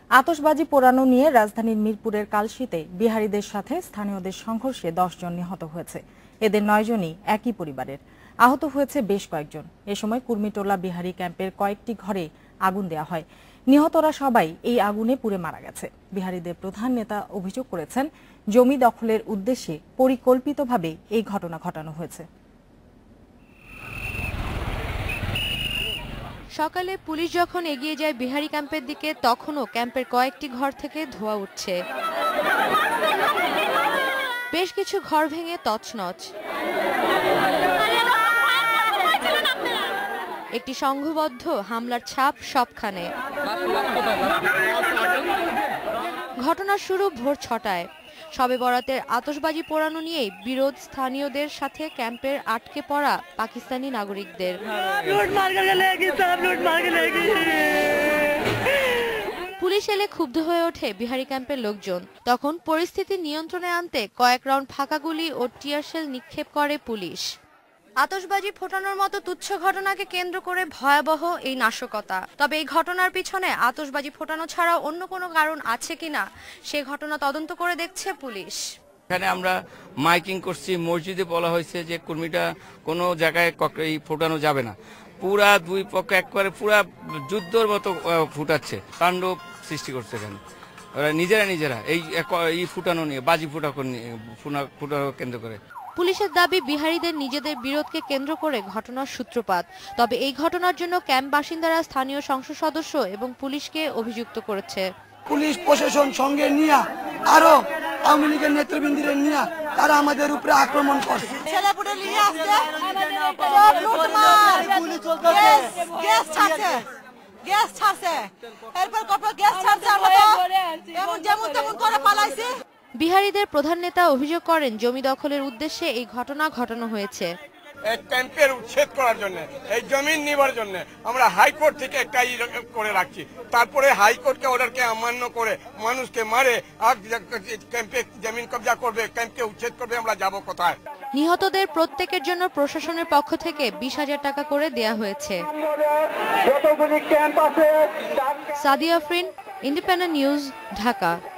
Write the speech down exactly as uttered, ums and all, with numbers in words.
আতশবাজি পোড়ানো নিয়ে রাজধানীর মিরপুরের কালশীতে বিহারীদের সাথে স্থানীয়দের সংঘর্ষে দশ জন নিহত হয়েছে। এদের নয় জনই একই পরিবারের। আহত হয়েছে বেশ কয়েকজন। এ সময় কুর্মিটোলা বিহারী ক্যাম্পের কয়েকটি ঘরে আগুন দেওয়া হয়। নিহতরা সবাই এই আগুনে পুড়ে মারা গেছে। বিহারীদের প্রধান নেতা অভিযোগ করেছেন, জমি দখলের উদ্দেশ্যে পরিকল্পিতভাবে এই ঘটনা ঘটানো হয়েছে। সকালে পুলিশ যখন এগিয়ে যায় বিহারী ক্যাম্পের দিকে, তখনও ক্যাম্পের কয়েকটি ঘর থেকে ধোঁয়া উঠছে। বেশ কিছু ঘর ভেঙে তছনছ। একটি সংঘবদ্ধ হামলার ছাপ সবখানে। ঘটনার শুরু ভোর ছটায়। শবে বরাতের আতশবাজি পোড়ানো নিয়েই বিরোধ স্থানীয়দের সাথে ক্যাম্পের আটকে পড়া পাকিস্তানি নাগরিকদের। পুলিশ এলে ক্ষুব্ধ হয়ে ওঠে বিহারী ক্যাম্পের লোকজন। তখন পরিস্থিতি নিয়ন্ত্রণে আনতে কয়েক রাউন্ড ফাঁকা গুলি ও টিয়ারশেল নিক্ষেপ করে পুলিশ। আতশবাজি ফোটানোর মতো তুচ্ছ ঘটনাকে কেন্দ্র করে ভয়াবহ এই নাশকতা। তবে এই ঘটনার পিছনে আতশবাজি ফোটানো ছাড়া অন্য কোনো কারণ আছে কিনা সে ঘটনা তদন্ত করে দেখছে পুলিশ। এখানে আমরা মাইকিং করছি, মসজিদে বলা হয়েছে যে কুর্মিটা কোনো জায়গায় ফোটানো যাবে না। পুরা দুই পক্ষ একবারে পুরা যুদ্ধের মতো ফুটাচ্ছে, তাণ্ডব সৃষ্টি করছে এখানে। ওরা নিজেরা নিজেরা এই এই ফুটানো নিয়ে বাজি ফুটা ফুটানো কেন্দ্র করে। পুলিশের দাবি, বিহারীদের নিজেদের বিরোধকে কেন্দ্র করে ঘটনার সূত্রপাত। তবে এই ঘটনার জন্য ক্যাম্প বাসিন্দারা স্থানীয় সংসদ সদস্য এবং পুলিশকে অভিযুক্ত করেছে। পুলিশ প্রশাসন সঙ্গে নিয়ে আরো আওয়ামী লীগের নেতৃবৃন্দদের নিয়ে তারা আমাদের উপরে আক্রমণ করছে। বিহারীদের প্রধান নেতা অভিযোগ করেন, জমি দখলের উদ্দেশ্যে এই ঘটনা ঘটানো হয়েছে। ক্যাম্পের উচ্ছেদ করার জন্য, এই জমিন নেবার জন্য আমরা হাইকোর্ট থেকে একটা করে রাখছি। তারপরে হাইকোর্টকে অর্ডারকে অমান্য করে মানুষকে মারে আর ক্যাম্পে জমিন কবজা করবে, ক্যাম্পকে উচ্ছেদ করবে, আমরা যাব কোথায়? নিহতদের প্রত্যেকের জন্য প্রশাসনের পক্ষ থেকে বিশ হাজার টাকা করে দেয়া হয়েছে। Sadia Afrin, independent news, Dhaka.